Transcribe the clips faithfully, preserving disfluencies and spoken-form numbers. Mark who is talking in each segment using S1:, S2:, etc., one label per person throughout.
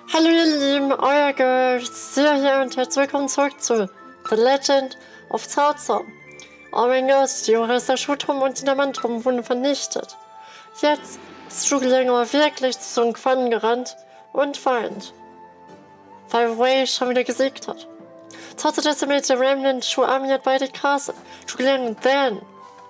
S1: Hallo ihr Lieben, euer Garcia hier und herzlich willkommen zurück zu The Legend of Cao Cao. Oh mein Gott, die Orester Schutrum und die Diamantrum wurden vernichtet. Jetzt ist Zhuge aber wirklich zu Sun Quan gerannt und weint, weil Wei schon wieder gesiegt hat. Trotz decimated the remnant Shu army at by the castle. Zhuge then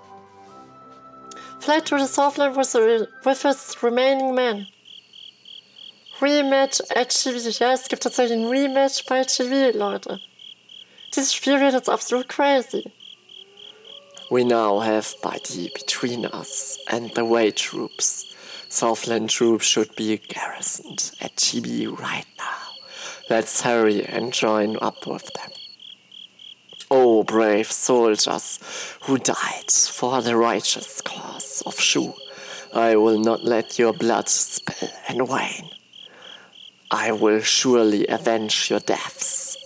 S1: fled to the Southland with, the, with his remaining men. Rematch at G V. Ja, es gibt tatsächlich ein Rematch bei G V, Leute. Dieses Spiel wird jetzt absolut crazy.
S2: We now have Bai Di between us and the Wei troops. Southland troops should be garrisoned at G V right now. Let's hurry and join up with them. Oh, brave soldiers who died for the righteous cause of Shu, I will not let your blood spill and wane. I will surely avenge your deaths.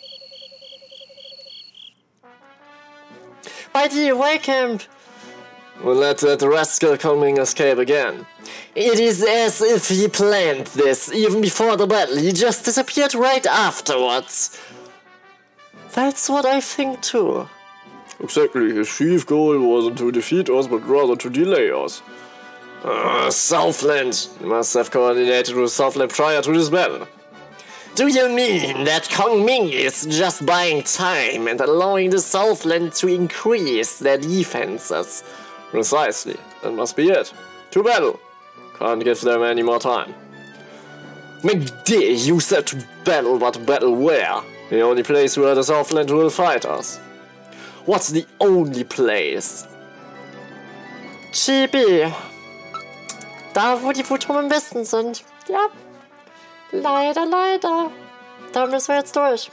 S1: By the Wei camp!
S2: We'll let that rascal coming escape again. It is as if he planned this even before the battle. He just disappeared right afterwards.
S1: That's what I think too.
S3: Exactly, his chief goal wasn't to defeat us, but rather to delay us.
S2: Uh, Southland must have coordinated with Southland prior to this battle. Do you mean that Kong Ming is just buying time and allowing the Southland to increase their defenses?
S3: Precisely, that must be it. To battle. Can't give them any more time.
S2: McD, you said to battle, but battle where?
S3: The only place where the Southland will fight us.
S2: What's the only place?
S1: G B. Da, wo die Wutrum am besten sind. Ja. Leider, leider. Da müssen wir jetzt durch.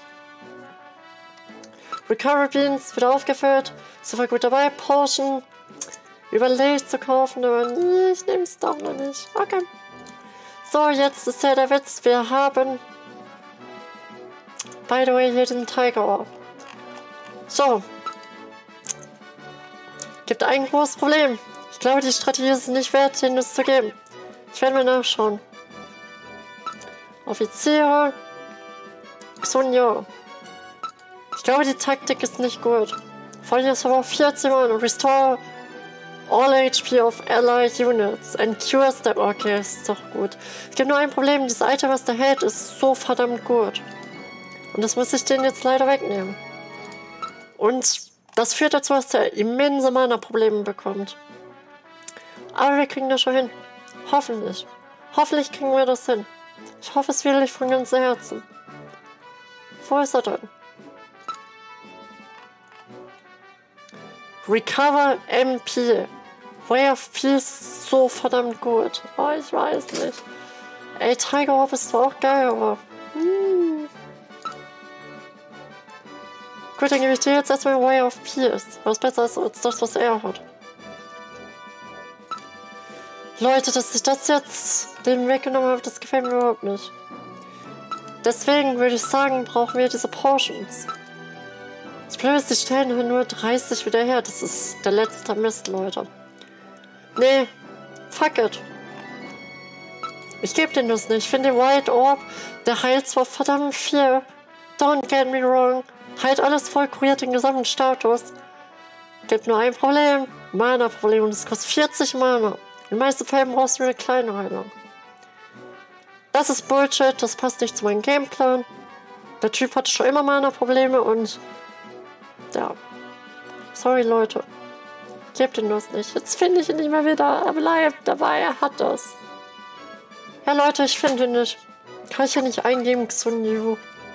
S1: Recovery Beans wieder aufgefüllt. So war gut dabei. Potion. Überlegt zu kaufen, aber nee, ich nehme es doch noch nicht. Okay. So, jetzt ist ja der Witz. Wir haben, by the way, hier den Tiger Orb. So. Gibt ein großes Problem. Ich glaube, die Strategie ist nicht wert, den es zu geben. Ich werde mal nachschauen. Offiziere. Xunyo. Ich glaube, die Taktik ist nicht gut. Vor allem ist aber auch vierzehn Mann. Restore all H P of allied units and cure step. Okay, ist doch gut. Es gibt nur ein Problem. Dieses Item, was der hält, ist so verdammt gut. Und das muss ich denen jetzt leider wegnehmen. Und das führt dazu, dass er immense Mana-Probleme bekommt. Aber wir kriegen das schon hin. Hoffentlich. Hoffentlich kriegen wir das hin. Ich hoffe es wirklich von ganzem Herzen. Wo ist er denn? Recover M P. Way of Peace ist so verdammt gut. Oh, ich weiß nicht. Ey, Tiger Orb ist zwar auch geil, aber... Hm. Gut, dann gebe ich dir jetzt erstmal Way of Peace. Was besser ist als das, was er hat. Leute, dass ich das jetzt dem weggenommen habe, das gefällt mir überhaupt nicht. Deswegen würde ich sagen, brauchen wir diese Potions. Das Blöde ist, die stellen halt nur dreißig wieder her. Das ist der letzte Mist, Leute. Nee, fuck it. Ich gebe den das nicht. Ich finde den White Orb, der heilt zwar verdammt viel. Don't get me wrong. Heilt alles voll, kuriert den gesamten Status. Gibt nur ein Problem. Mana-Problem. Und es kostet vierzig Mana. In den meisten Fällen brauchst du eine kleine Heilung. Das ist Bullshit, das passt nicht zu meinem Gameplan. Der Typ hatte schon immer Mana-Probleme und... Ja. Sorry, Leute. Gebt ihm das nicht. Jetzt finde ich ihn nicht mehr wieder alive dabei. Er hat das. Ja, Leute, ich finde ihn nicht. Kann ich ja nicht eingeben, Xunyu.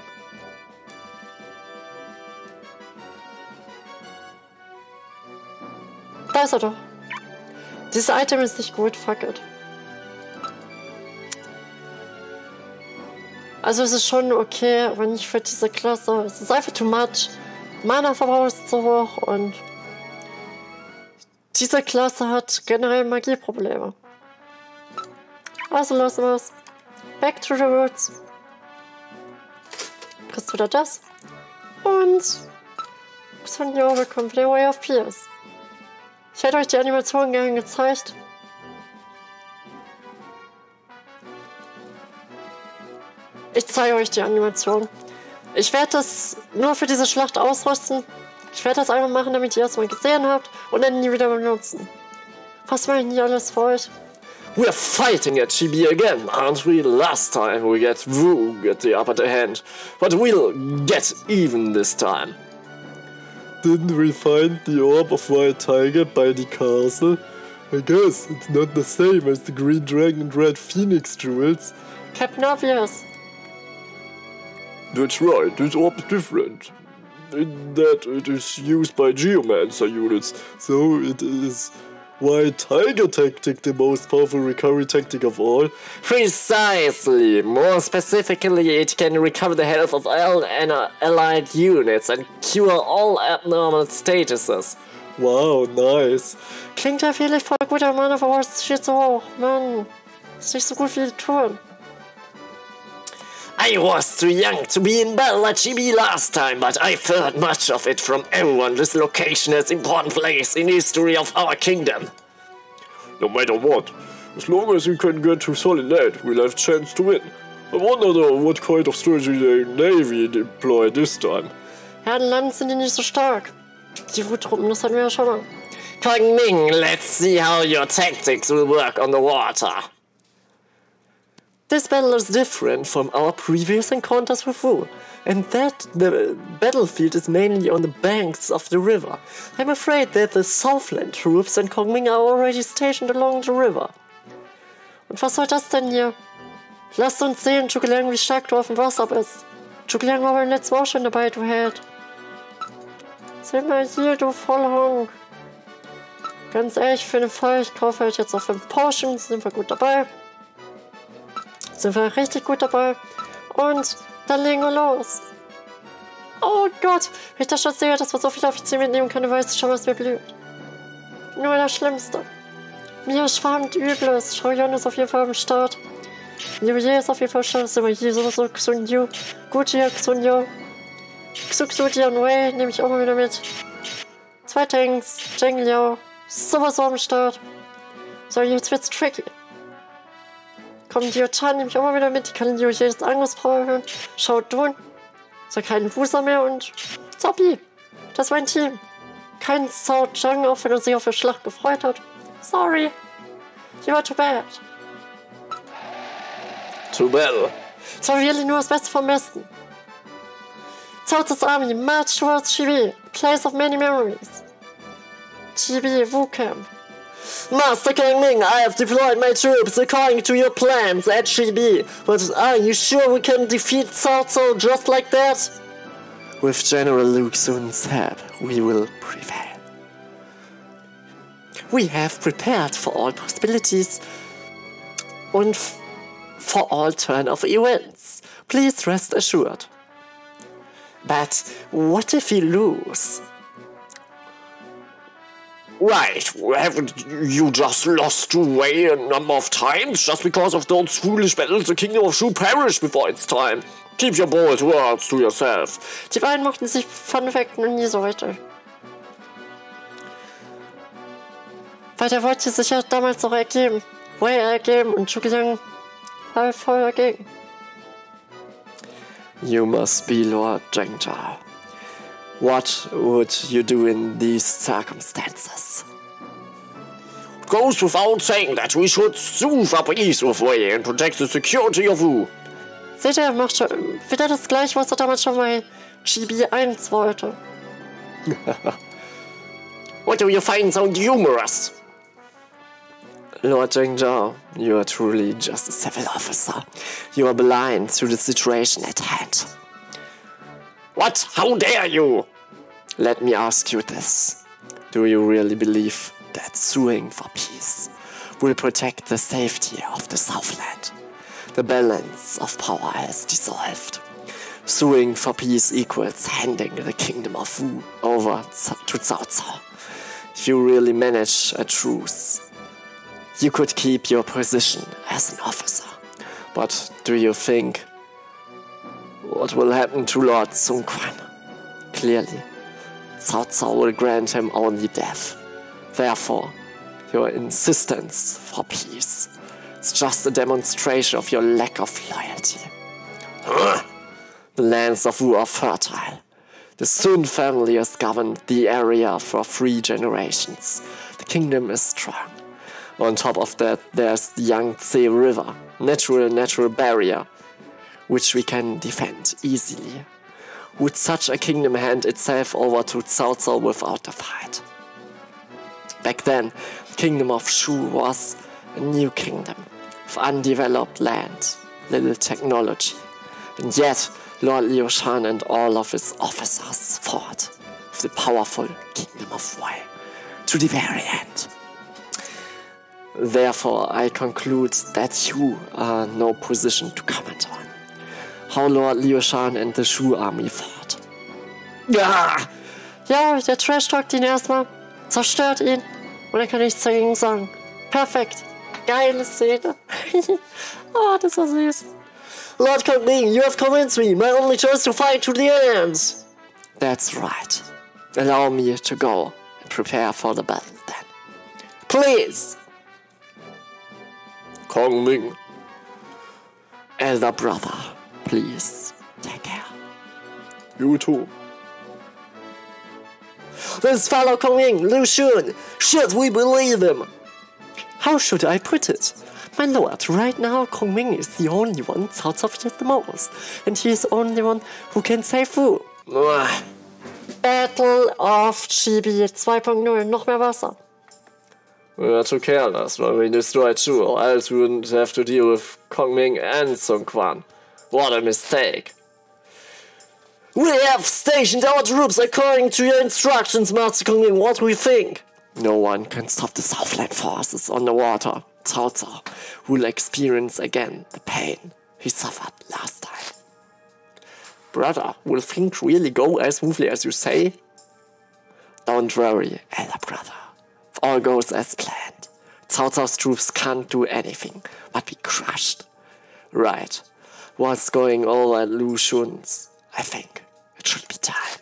S1: Da ist er doch. Dieses Item ist nicht gut, fuck it. Also es ist schon okay, aber nicht für diese Klasse. Es ist einfach too much. Mana-Verbrauch ist zu hoch und diese Klasse hat generell Magieprobleme. Also lassen wir es. Back to the roots. Kriegst du wieder das. Und Xunyo bekommt den Way of Peace. Ich hätte euch die Animation gerne gezeigt. Ich zeige euch die Animation. Ich werde das nur für diese Schlacht ausrüsten. Ich werde das einfach machen, damit ihr es mal gesehen habt und dann nie wieder benutzen. Was mache ich nie alles für euch?
S3: We're fighting at Chibi again, aren't we? Last time we get Wu get the upper hand, but we'll get even this time.
S4: Didn't we find the orb of White Tiger by the castle? I guess it's not the same as the Green Dragon and Red Phoenix jewels.
S1: Captain Obvious.
S4: That's right, this orb is different. In that it is used by Geomancer units, so it is White Tiger tactic, the most powerful recovery tactic of all.
S2: Precisely! More specifically, it can recover the health of all allied units and cure all abnormal statuses.
S4: Wow, nice.
S1: Klingt ja vielleicht voll gut, aber meine Verwurst ist viel zu hoch. Mann, ist nicht so gut wie die Touren.
S2: I was too young to be in battle at Chibi last time, but I've heard much of it from everyone. This location has important place in the history of our kingdom.
S4: No matter what, as long as we can get to Solid Land, we'll have a chance to win. I wonder though what kind of strategy the Navy deploy this time.
S1: Ja, in Land sind die nicht so stark. Die Wuttruppen, das hatten wir ja schon mal.
S2: Kong Ming, let's see how your tactics will work on the water. This battle is different from our previous encounters with Wu, and that the battlefield is mainly on the banks of the river. I'm afraid that the Southland troops and Kong Ming are already stationed along the river.
S1: Und was soll das denn hier? Lasst uns sehen, Zhuge Liang, wie stark du auf dem Wasser bist. Zhuge Liang war beim letzten Mal auch schon dabei, du Held. Seh mal hier, du Vollhonk. Ganz ehrlich, für den Fall, ich kaufe halt jetzt auch fünf Potions, sind wir gut dabei. Sind wir richtig gut dabei. Und dann legen wir los. Oh Gott, wenn ich das schon sehe, dass wir so viele Offiziere mitnehmen können, weiß ich schon, was mir blüht. Nur das Schlimmste. Mir schwammt Übles. Shaoyan ist auf jeden Fall am Start. Liu Ye ist auf jeden Fall am Start. Sind wir hier sowieso Xun Yu. Gucci, Xun Yu. Xu Xu Dian Wei nehme ich auch mal wieder mit. Zwei Tanks. Zheng Liao. Sowieso am Start. So, jetzt wird's tricky. Komm, Dio Chan nehme ich auch mal wieder mit. Die kann Liu jedes Angriffspower erhöhen. Shao Dun. So, kein Wusa mehr und Zoppi. Das ist mein Team. Kein Cao Zhang, auch wenn er sich auf die Schlacht gefreut hat. Sorry. You are too bad.
S3: Too bad.
S1: Es war wirklich nur das Beste vom Besten. Cao Cao's army march towards Chibi, place of many memories. Chibi Wu Camp.
S2: Master Kong Ming, I have deployed my troops according to your plans at Chibi. But are you sure we can defeat Cao Cao just like that? With General Lu Xun's help, we will prevail. We have prepared for all possibilities and for all turn of events. Please rest assured. But what if we lose?
S3: Right, haven't you just lost Wei a number of times just because of those foolish battles the Kingdom of Shu perished before its time? Keep your bold words to yourself.
S1: Die beiden mochten sich Fun Fact noch nie so richtig. Weil der wollte sich ja damals noch ergeben. Wei ergeben und Zhuge Liang war voll dagegen.
S2: You must be Lord Zheng Zhao. What would you do in these circumstances?
S3: It goes without saying that we should sue for peace with Wei and protect the security of Wu.
S1: Seht ihr, er macht schon wieder das gleiche, was er damals schon bei Chibi eins wollte.
S3: What do you find so humorous?
S2: Lord Zheng Zhao, you are truly just a civil officer. You are blind to the situation at hand.
S3: What? How dare you?
S2: Let me ask you this. Do you really believe that suing for peace will protect the safety of the Southland? The balance of power has dissolved. Suing for peace equals handing the kingdom of Wu over to Cao Cao. If you really manage a truce, you could keep your position as an officer. But do you think what will happen to Lord Sun Quan? Clearly, Cao Cao will grant him only death. Therefore, your insistence for peace is just a demonstration of your lack of loyalty.
S3: Huh?
S2: The lands of Wu are fertile. The Sun family has governed the area for three generations. The kingdom is strong. On top of that, there's the Yangtze River, natural natural barrier, which we can defend easily. Would such a kingdom hand itself over to Cao Cao without a fight? Back then, the kingdom of Shu was a new kingdom, with undeveloped land, little technology, and yet Lord Liu Shan and all of his officers fought with the powerful kingdom of Wei to the very end. Therefore, I conclude that you are no position to comment on how Lord Liu Shan and the Shu army fought.
S1: Ja, ja, der Trash-Talkt ihn erstmal, zerstört ihn und er kann nichts dagegen sagen. Perfekt. Geile Szene. Oh, das war süß.
S2: Lord Kongming, you have convinced me. My only choice to fight to the end. That's right. Allow me to go and prepare for the battle then. Please.
S3: Kongming.
S2: Elder brother, please take care.
S3: You too.
S2: This fellow Kongming, Lu Xun, should we believe him? How should I put it? My lord, right now Kongming is the only one Cao Cao fears the most, and he is the only one who can save Wu.
S1: Battle of Chibi zwei Punkt null, noch mehr Wasser.
S3: We are too careless when we destroyed Shu, or else we wouldn't have to deal with Kongming and Sun Quan. What a mistake.
S2: We have stationed our troops according to your instructions, Master Kongming. What do we think? No one can stop the Southland forces on the water. Cao Cao will experience again the pain he suffered last time. Brother, will things really go as smoothly as you say? Don't worry, elder brother. If all goes as planned, Cao Cao's troops can't do anything but be crushed. Right, what's going on at Lu Xun's? I think it should be time.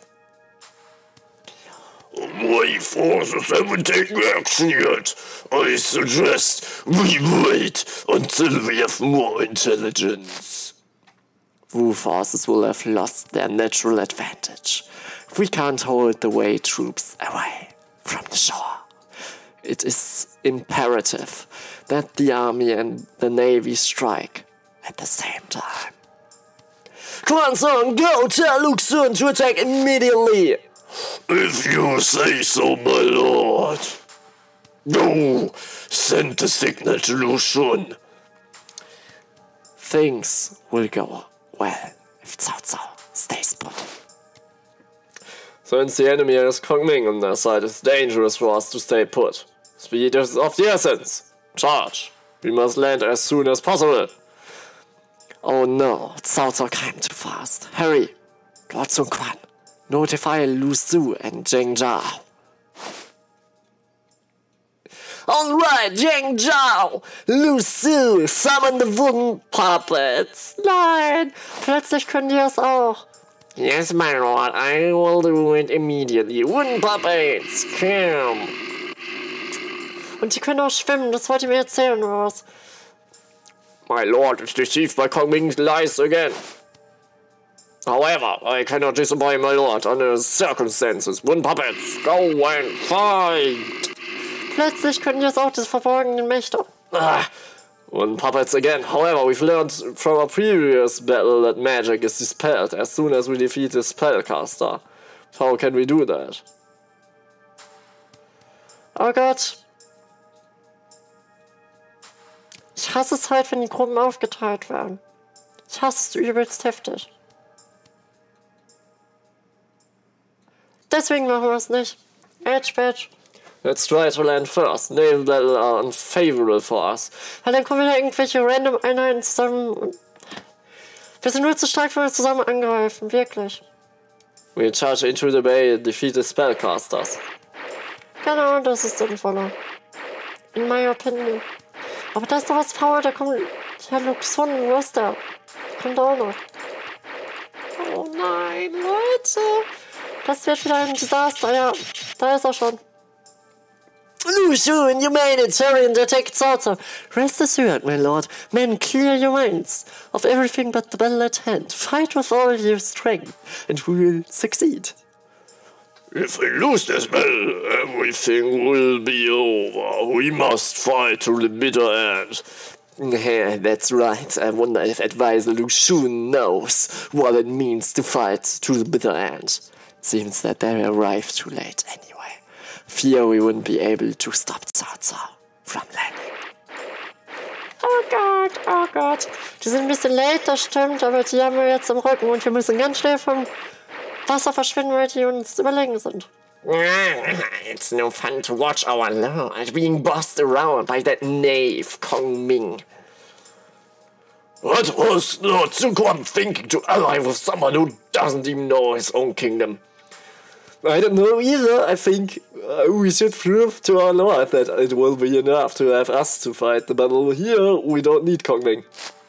S3: My forces haven't taken action yet. I suggest we wait until we have more intelligence.
S2: Wu forces will have lost their natural advantage if we can't hold the Wei troops away from the shore. It is imperative that the army and the navy strike at the same time. Quan Song, go tell Lu Xun to attack immediately!
S3: If you say so, my lord. Go, send the signal to Lu Xun.
S2: Things will go well if Cao Cao stays put.
S3: Since the enemy has Kongming on their side, it's dangerous for us to stay put. Speed is of the essence. Charge. We must land as soon as possible.
S2: Oh no, Cao Cao came too fast. Hurry, Lord Sun Quan. Notify Lu Su and Zheng Zhao. Alright, Zheng Zhao! Lu Su, summon the wooden puppets!
S1: Nein, plötzlich können die das auch.
S2: Yes, my lord, I will do it immediately. Wooden puppets, come!
S1: Und die können auch schwimmen, das wollt ihr mir erzählen, oder was?
S3: My lord is deceived by Kongming's lies again. However, I cannot disobey my lord under circumstances. Wooden puppets, go and fight!
S1: Plötzlich können die das auch, das verborgenen Mächte.
S3: Ah, wooden puppets again. However, we've learned from a previous battle that magic is dispelled as soon as we defeat the spellcaster. How can we do that?
S1: Oh Gott. Ich hasse es halt, wenn die Gruppen aufgeteilt werden. Ich hasse es übelst heftig. Deswegen machen wir es nicht. Edge Badge.
S3: Let's try to land first. Naval battle are unfavorable for us.
S1: Weil dann kommen wieder irgendwelche random Einheiten zusammen. Und wir sind nur zu stark, wenn wir zusammen angreifen. Wirklich.
S3: We charge into the bay and defeat the spellcasters.
S1: Genau, das ist sinnvoller. In my opinion. Aber da ist doch was faul, da kommt Herr Lu Xun, wo ist der? Kommt auch noch. Oh nein, Leute. Das wird wieder ein Desaster, ja. Da ist er schon.
S2: Lu Xun, you made it! Hurry and attack Cao Cao! Rest assured, my lord. Men, clear your minds of everything but the battle at hand. Fight with all your strength, and we will succeed.
S3: If we lose this battle, everything will be over. We must fight to the bitter end.
S2: Yeah, that's right. I wonder if Advisor Lu Xun knows what it means to fight to the bitter end. Seems that they arrived too late anyway. Fear we wouldn't be able to stop Cao Cao from landing. Oh Gott, oh Gott. Die sind ein bisschen late, das stimmt, aber die haben wir jetzt im Rücken und wir müssen ganz schnell vom Wasser verschwinden, weil die uns überlegen sind.
S3: It's no fun to watch our lord being bossed around by that knave Kong Ming. What was Lord Zuquan thinking to ally with someone who doesn't even know his own kingdom?
S4: I don't know either. I think uh, we should prove to our lord that it will be enough to have us to fight the battle here. We don't need Kong Ming.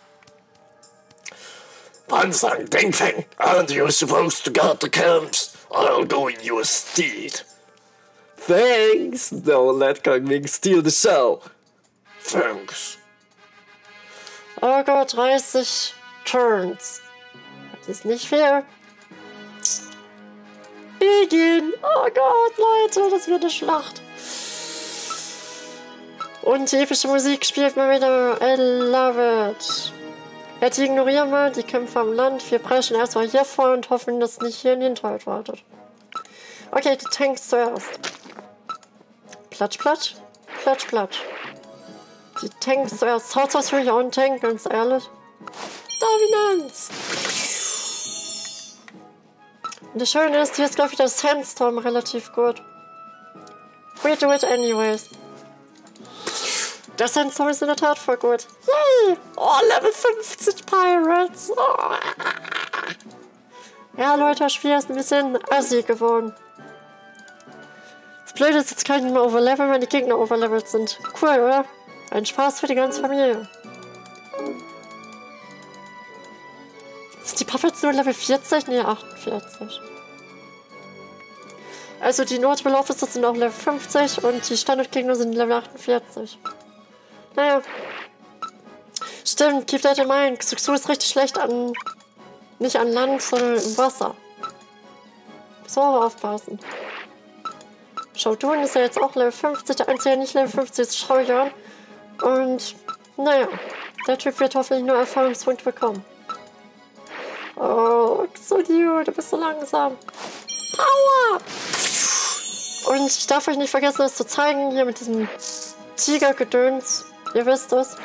S3: Bansang Dingfeng, aren't you supposed to guard the camps? I'll go in your stead.
S4: Thanks. Don't let Kong Ming steal the show.
S3: Thanks.
S1: Oh Gott, dreißig Turns. Das ist nicht fair. Begin. Oh Gott, Leute, das wird eine Schlacht. Und die epische Musik spielt mal wieder. I love it. Ja, die ignorieren wir, die kämpfen am Land. Wir brechen erstmal hier vor und hoffen, dass nicht hier ein Hinterhalt wartet. Okay, die Tanks zuerst. Platsch, platsch. Platsch, platsch. Die Tanks zuerst. Cao Cao ist für mich auch ein Tank, ganz ehrlich. Dominanz! Und das Schöne ist, hier ist, glaube ich, der Sandstorm relativ gut. We do it anyways. Der Sandstorm ist in der Tat voll gut. Yay! Oh, Level fünfzig Pirates! Oh. Ja, Leute, das Spiel ist ein bisschen assi geworden. Das Blöde ist, jetzt kann ich nicht mehr overleveln, wenn die Gegner overlevelt sind. Cool, oder? Ein Spaß für die ganze Familie. Ist die Puppets nur Level vierzig? Ne, achtundvierzig. Also die Notable Officers sind auch Level fünfzig und die Standardgegner sind Level achtundvierzig. Naja. Stimmt, keep that in mind. Xuxu ist richtig schlecht an... nicht an Land, sondern im Wasser. So aufpassen. Shoutun ist ja jetzt auch Level fünfzig. Der einzige, der nicht Level fünfzig ist, schau ich an. Und, naja. Der Typ wird hoffentlich nur Erfahrungspunkte bekommen. Oh, Xudiu, du bist so langsam. Power! Und ich darf euch nicht vergessen, das zu zeigen, hier mit diesem Tigergedöns. Ihr wisst es.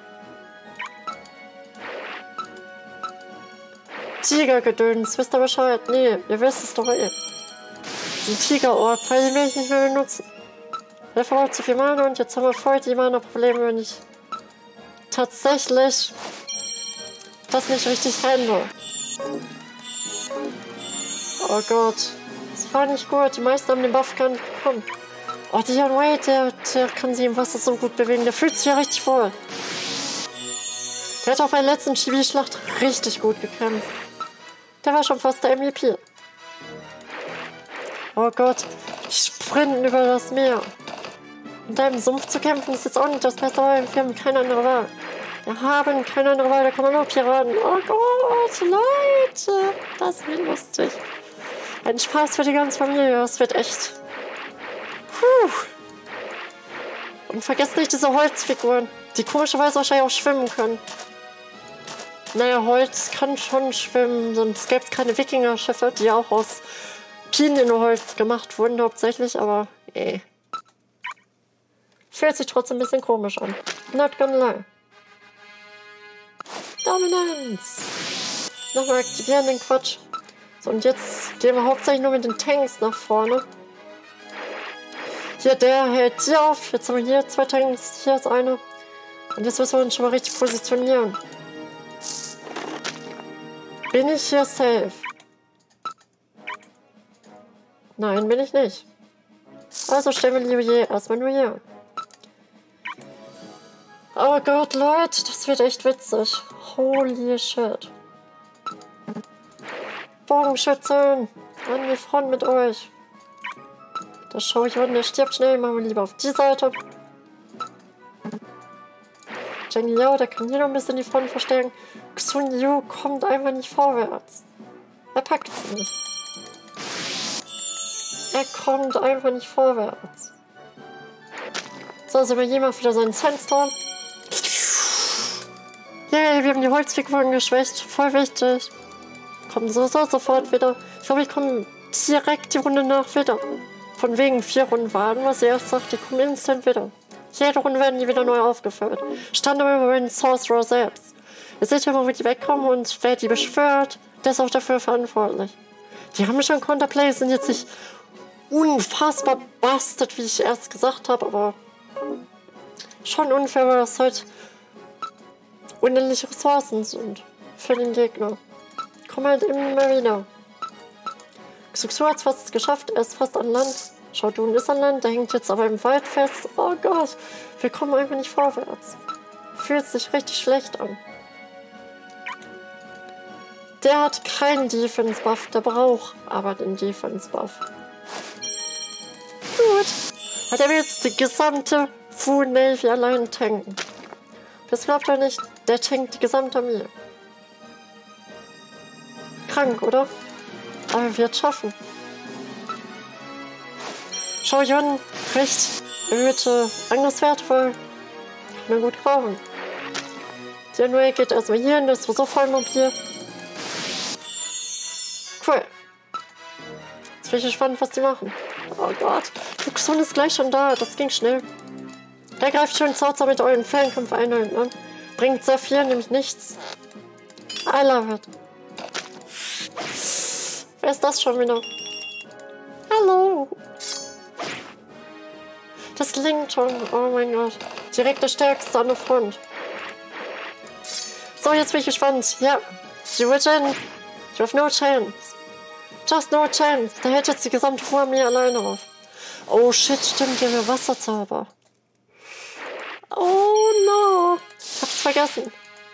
S1: Tigergedöns, wisst ihr Bescheid? Nee, ihr wisst es doch eh. Ein Tigerort, weil die will ich nicht mehr benutzen. Der verbraucht zu viel Mana und jetzt haben wir voll die Mana-Probleme, wenn ich tatsächlich das nicht richtig handle. Oh Gott. Das war nicht gut. Die meisten haben den Buff gar nicht bekommen. Oh, Dion Wade, der, der kann sich im Wasser so gut bewegen. Der fühlt sich ja richtig wohl. Der hat auch bei der letzten Chibi-Schlacht richtig gut gekämpft. Der war schon fast der M V P. Oh Gott. Die sprinten über das Meer. In deinem Sumpf zu kämpfen ist jetzt auch nicht das Beste, aber wir haben keine andere Wahl. Wir haben keine andere Wahl, da kann man nur Piraten. Oh Gott, Leute. Das wird lustig. Ein Spaß für die ganze Familie. Das wird echt... Puh. Und vergesst nicht diese Holzfiguren, die komischerweise wahrscheinlich auch schwimmen können. Naja, Holz kann schon schwimmen, sonst gäbe es keine Wikinger-Schiffe, die auch aus Pinienholz gemacht wurden hauptsächlich, aber eh. Fühlt sich trotzdem ein bisschen komisch an. Not gonna lie. Dominanz! Nochmal aktivieren den Quatsch. So, und jetzt gehen wir hauptsächlich nur mit den Tanks nach vorne. Hier, der hält hier auf. Jetzt haben wir hier zwei Tanks. Hier ist eine. Und jetzt müssen wir uns schon mal richtig positionieren. Bin ich hier safe? Nein, bin ich nicht. Also stellen wir Liu Ye erstmal nur hier. Oh Gott, Leute, das wird echt witzig. Holy shit. Bogenschützen, an die Front mit euch. Der Shogun, der stirbt schnell. Machen wir lieber auf die Seite. Zheng Liao, der kann hier noch ein bisschen die Front verstärken. Xun Yu kommt einfach nicht vorwärts. Er packt es nicht. Er kommt einfach nicht vorwärts. So, also wir jemand wieder seinen Sandstorm. Yay, wir haben die Holzfiguren geschwächt. Voll wichtig. Kommen so, so sofort wieder. Ich glaube, ich komme direkt die Runde nach wieder. Von wegen vier Runden warten, was er erst sagt, die kommen instant wieder. Jede Runde werden die wieder neu aufgefüllt. Stand aber bei den Sorcerer selbst. Ihr seht ja mal, wie die wegkommen und wer die beschwört, der ist auch dafür verantwortlich. Die haben schon Counterplay, sind jetzt nicht unfassbar busted, wie ich erst gesagt habe, aber schon unfair, weil das halt unendliche Ressourcen sind für den Gegner. Komm halt immer wieder. Xuxu hat es fast geschafft, er ist fast an Land. Shogun ist an Land, der hängt jetzt aber im Wald fest. Oh Gott, wir kommen einfach nicht vorwärts. Fühlt sich richtig schlecht an. Der hat keinen Defense-Buff, der braucht aber den Defense-Buff. Gut. Hat er jetzt die gesamte Fu Navy allein tanken. Das glaubt er nicht, der tankt die gesamte Armee. Krank, oder? Aber er wird es schaffen. Shogun kriegt erhöhte Angriffswerte, weil kann er gut brauchen. Der Neue geht erstmal hier hin, das war so voll mobil. Cool. Jetzt bin ich gespannt, was die machen. Oh Gott. Xuxun ist gleich schon da, das ging schnell. Der greift schön Zauzer mit euren Fernkampfeinheiten an. Bringt sehr viel, nämlich nichts. I love it. Wer ist das schon wieder? Hallo. Das klingt schon. Oh mein Gott. Direkt der Stärkste an der Front. So, jetzt bin ich gespannt. Ja. You win. You have no chance. Just no chance. Der hält jetzt die gesamte Armee alleine auf. Oh shit, stimmt. Die haben ja Wasserzauber. Oh no. Ich hab's vergessen.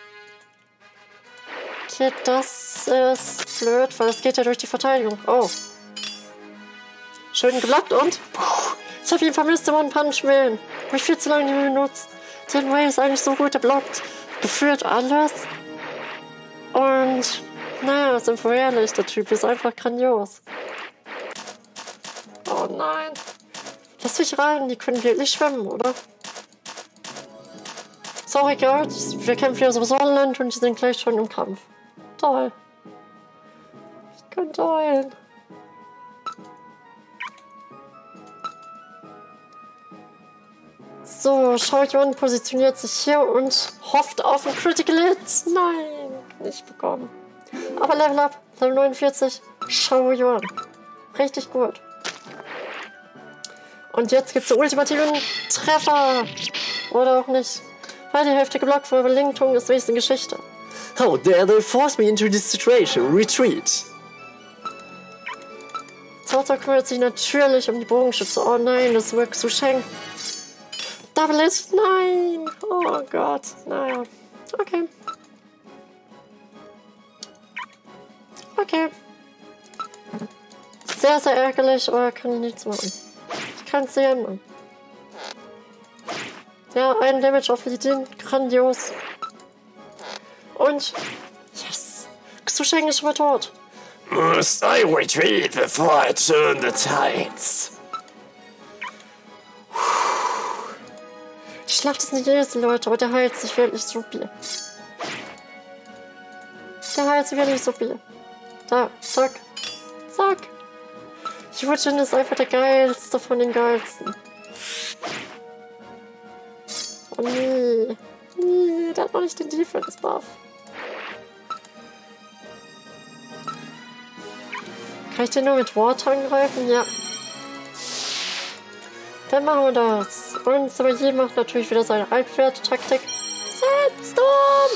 S1: Okay, das ist blöd, weil es geht ja durch die Verteidigung. Oh. Schön geblockt und... Ich habe ihn vermisst im One-Punch-Man. Habe ich viel zu lange nicht mehr benutzt. Den Way ist eigentlich so gut, der blockt gefühlt alles. Und, naja, sind wir ehrlich, der Typ ist einfach grandios. Oh nein. Lass mich rein, die können wirklich schwimmen, oder? Sorry, Girls, wir kämpfen ja sowieso an Land und die sind gleich schon im Kampf. Toll. Ich könnte heulen. So, Shogun positioniert sich hier und hofft auf einen Critical Hit. Nein, nicht bekommen. Aber Level Up, Level neunundvierzig, Shogun. Richtig gut. Und jetzt gibt es den ultimativen Treffer. Oder auch nicht. Weil die Hälfte geblockt wurde, aber Linktung ist wenigstens Geschichte.
S2: How dare they force me into this situation? Retreat!
S1: Zauzer kümmert sich natürlich um die Bogenschütze. Oh nein, das wird zu Sheng. Double Hit? Nein! Oh Gott, naja. Okay. Okay. Sehr, sehr ärgerlich, aber kann ich nichts machen. Ich kann es nicht ändern. Ja, ein Damage auf Lidin. Grandios. Und... Yes! Xu Sheng ist schon mal tot.
S3: Must I retreat before I turn the tides?
S1: Die Schlacht ist nicht easy, Leute, aber der heilt sich wirklich super. Der heilt sich wirklich super. Da, zack. Zack. Yujin ist einfach der geilste von den geilsten. Oh nee. Nee, der hat noch nicht den Defense-Buff. Kann ich den nur mit Water angreifen? Ja. Dann machen wir das. Und Sabayi macht natürlich wieder seine Altwert-Taktik. Sandstorm!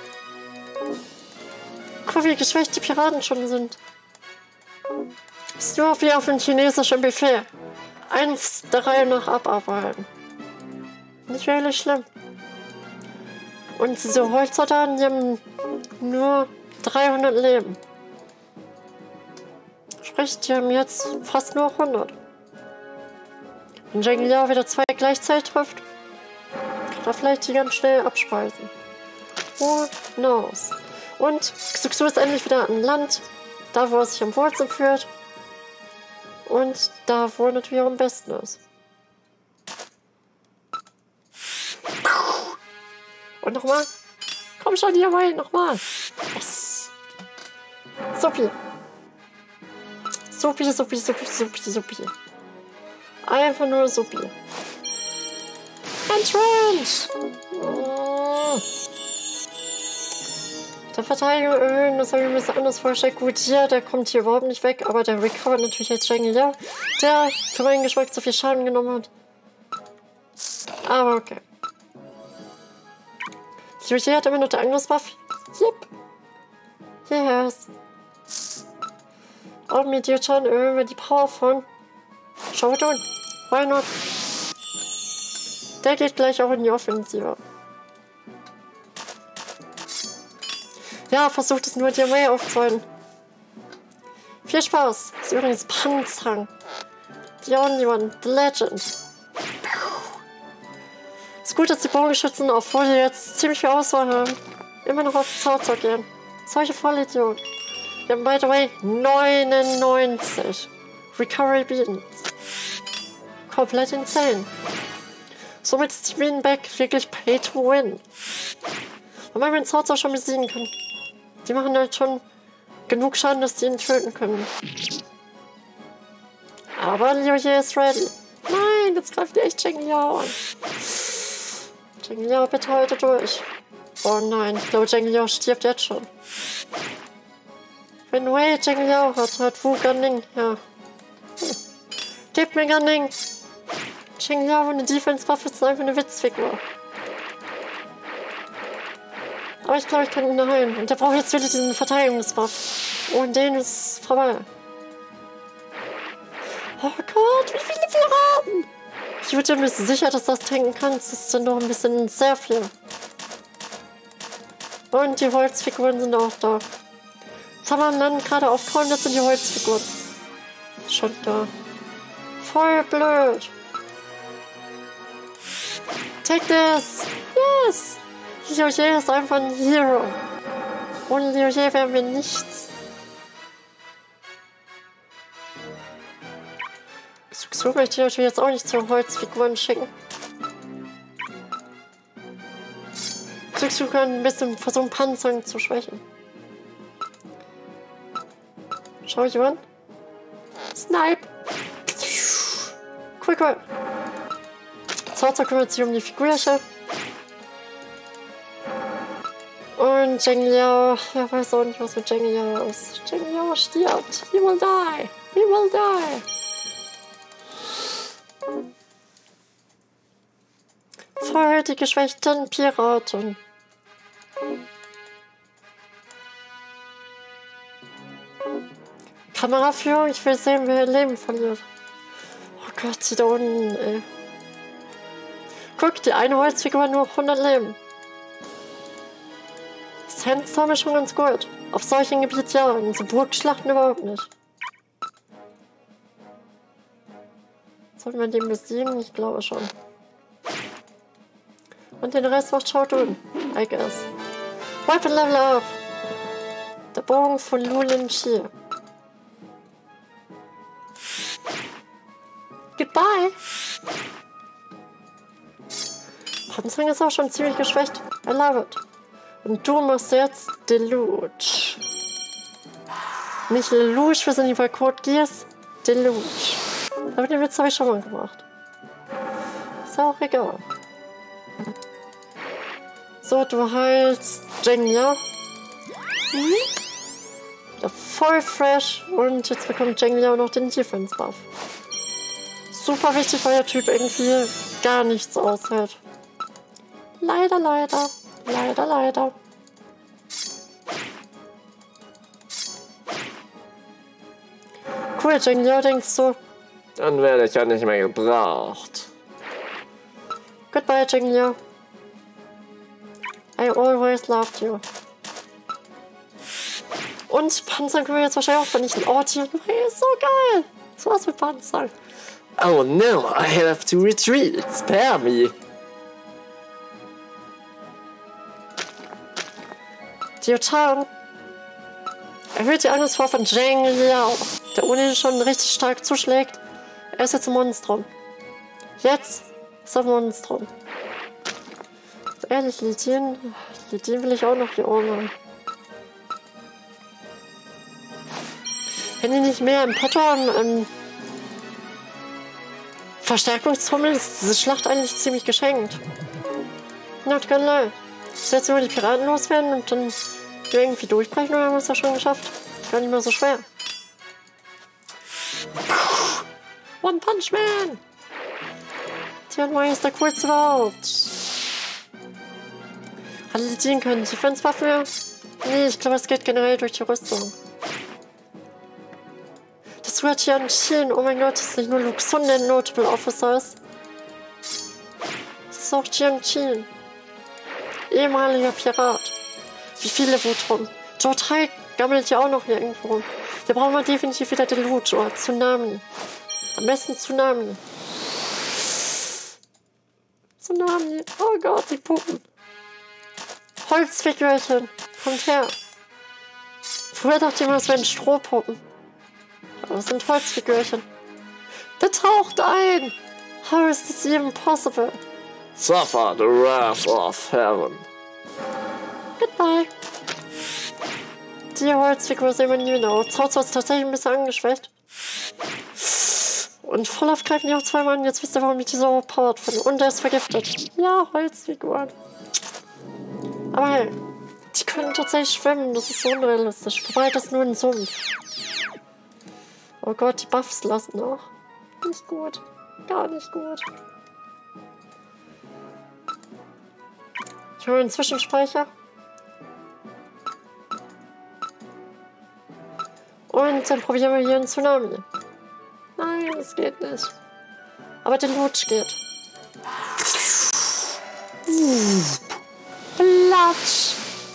S1: Guck, wie geschwächt die Piraten schon sind. Ist nur wie auf einem chinesischen Buffet. Eins der Reihe nach abarbeiten. Nicht wirklich schlimm. Und diese Holzsoldaten, die haben nur dreihundert Leben. Sprich, die haben jetzt fast nur hundert. Wenn Zheng Liao wieder zwei gleichzeitig trifft, kann er vielleicht die ganz schnell abspeisen. Who knows? Und Xuxu ist endlich wieder an Land, da wo er sich am Wurzeln führt. Und da wo er natürlich auch am besten ist. Und nochmal. Komm schon hier rein, nochmal. Yes. Supi. Supi, supi, supi, supi, supi. Einfach nur supi. Entrench! Oh. Der Verteidigung erhöhen, das habe ich mir so anders vorgestellt. Gut, hier, der kommt hier überhaupt nicht weg, aber der recovert natürlich jetzt Zheng Liao, der für meinen Geschmack zu viel Schaden genommen hat. Aber okay. Liu hat immer noch der Angriffsbuff. Yep. Yes. Auch mit Dio-chan erhöhen wir die Power von Shoutdown. Why not? Der geht gleich auch in die Offensive. Ja, versucht es nur Diamay aufzuhalten. Viel Spaß. Das ist übrigens Panzang. The only one. The legend. Ist gut, dass die Bogenschützen, obwohl die jetzt ziemlich viel Auswahl haben, immer noch auf Cao Cao gehen. Solche Vollidioten. Wir haben, by the way, neunundneunzig Recovery Beatings. Komplett insane. Somit ist die Winback wirklich pay to win. Weil man den Cao Cao schon besiegen kann. Die machen halt schon genug Schaden, dass die ihn töten können. Aber Liu Ye ist ready. Nein, jetzt greift die echt Zheng Liao an. Zheng Liao, bitte heute durch. Oh nein, ich glaube, Zheng Liao stirbt jetzt schon. Wenn Wei Zheng Liao hat, hat Wu Ganning, ja. Hm. Gebt mir Ganning. Zheng Liao, eine Defense-Waffe ist einfach eine Witzfigur. Aber ich glaube, ich kann ihn heilen. Und der braucht jetzt wirklich diesen Verteidigungsbuff. Und den ist vorbei. Oh Gott, wie viele Piraten! Ich würde mir sicher, dass das tanken kann. Das ist dann noch ein bisschen sehr viel. Und die Holzfiguren sind auch da. Jetzt haben wir dann gerade aufgeräumt, das sind die Holzfiguren. Schon da. Voll blöd. Take this! Yes! Liu Ye ist einfach ein Hero. Ohne Liu Ye wären wir nichts. So möchte ich natürlich jetzt auch nicht zu Holzfiguren schicken. Xuxu kann ein bisschen versuchen, Panzern zu schwächen. Schau ich an. Snipe! Cool, cool. Cao Cao kümmert sich um die Figürchen. Und Zheng Liao, ja, weiß auch nicht, was mit Zheng Liao ist. Zheng Liao stirbt. He will die. He will die. Voll die geschwächten Piraten. Kameraführung, ich will sehen, wer ihr Leben verliert. Oh Gott, die da unten, ey. Guck, die eine Holzfigur hat nur hundert Leben. Sandstorm ist schon ganz gut. Auf solchen Gebieten ja, in so Burgschlachten überhaupt nicht. Sollten wir den besiegen? Ich glaube schon. Und den Rest macht Shoutdown, I guess. Weapon Level Up! Der Bogen von Lu Lin-Chi. Goodbye! Panzang ist auch schon ziemlich geschwächt. I love it. Und du machst jetzt Deluge. Nicht Lelouch, wir sind hier bei Code Geass. Deluge. Aber den Witz habe ich schon mal gemacht. Ist auch egal. So, du heilst Zheng Liao. Mhm. Ja, voll fresh. Und jetzt bekommt Zheng Liao noch den Defense Buff. Super wichtig, weil der Typ irgendwie gar nichts aushält. Leider, leider. Leider, leider. Cool, Zheng Liao, denkst du?
S2: Dann werde ich ja nicht mehr gebraucht.
S1: Goodbye, Zheng Liao. I always loved you. Und Panzer können wir jetzt wahrscheinlich auch vernichten. Oh, die ist so geil. So was mit Panzer.
S2: Oh no, I have to retreat. Spare me.
S1: Diotan erhöht die Angriffswaffe von Zheng Liao, der ohnehin schon richtig stark zuschlägt. Er ist jetzt ein Monstrum. Jetzt ist er ein Monstrum. Ehrlich, Lidien, Lidien will ich auch noch hier oben haben. Wenn die nicht mehr im Petto haben, ähm, Verstärkungstrommel, ist diese Schlacht eigentlich ziemlich geschenkt. Not gonna lie. Jetzt nur die Piraten loswerden und dann irgendwie durchbrechen, oder haben wir es ja schon geschafft. Gar nicht mehr so schwer. One Punch Man! Tianwei ist der coolste überhaupt. Alle die ziehen können. Defense-Waffen mehr? Nee, ich glaube, es geht generell durch die Rüstung. Das Red Tianqin, oh mein Gott, das ist nicht nur Luxon, der Notable Officer ist. Das ist auch Tianqin. Ehemaliger Pirat. Wie viele Wut rum. Joe drei gammelt ja auch noch hier irgendwo rum. Da brauchen wir definitiv wieder den Loot oder Tsunami. Am besten Tsunami. Tsunami. Oh Gott, die Puppen. Holzfigürchen. Kommt her. Früher dachte ich immer, das wären Strohpuppen. Aber das sind Holzfigürchen. Der taucht ein. How is this even possible?
S3: Suffer the wrath of heaven.
S1: Goodbye. Die Holzfigur sehen wir nie wieder. Zauzo ist tatsächlich ein bisschen angeschwächt. Und voll aufgreifen die auch zwei Mann. Jetzt wisst ihr, warum ich die so overpowered finde. Und er ist vergiftet. Ja, Holzfiguren. Aber hey, die können tatsächlich schwimmen. Das ist so unrealistisch. Wobei das nur ein Sumpf. Oh Gott, die Buffs lassen auch. Nicht gut. Gar nicht gut. Ich hole einen Zwischenspeicher. Und dann probieren wir hier einen Tsunami. Nein, das geht nicht. Aber der Loot geht. Platsch.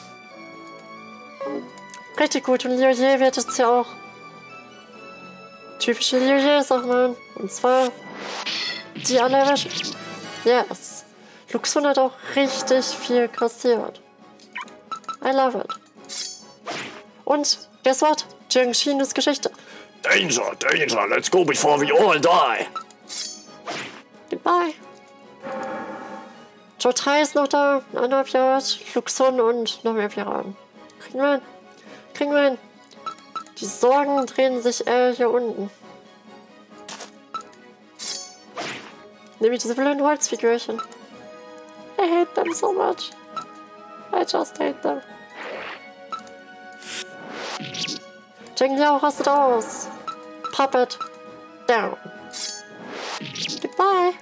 S1: Richtig gut. Und Lioye wird jetzt ja auch typische Lioye-Sachen machen. Und zwar die alle erwischen. Yes. Luxon hat auch richtig viel kassiert. I love it. Und, guess what? Jiangxin ist Geschichte.
S3: Danger, danger, let's go before we all die.
S1: Goodbye. Joe drei ist noch da, ein anderer Pirat, Luxon und noch mehr Piraten. Kriegen wir hin. Kriegen wir hin. Die Sorgen drehen sich eher hier unten. Nehme ich diese blöden Holzfigürchen. I hate them so much. I just hate them. Zheng Liao rastet aus. Puppet down. Goodbye.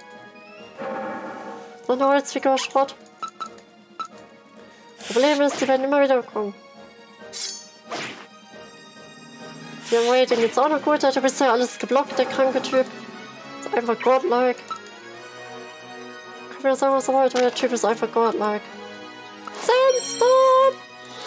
S1: So eine Holzfigur Schrott. Problem ist, die werden immer wieder kommen. Die haben Waiting jetzt auch noch gut. Der hat bisher alles geblockt, der kranke Typ. Ist einfach godlike. Können wir sagen, was er wollte, aber der Typ ist einfach godlike. Sandstorm!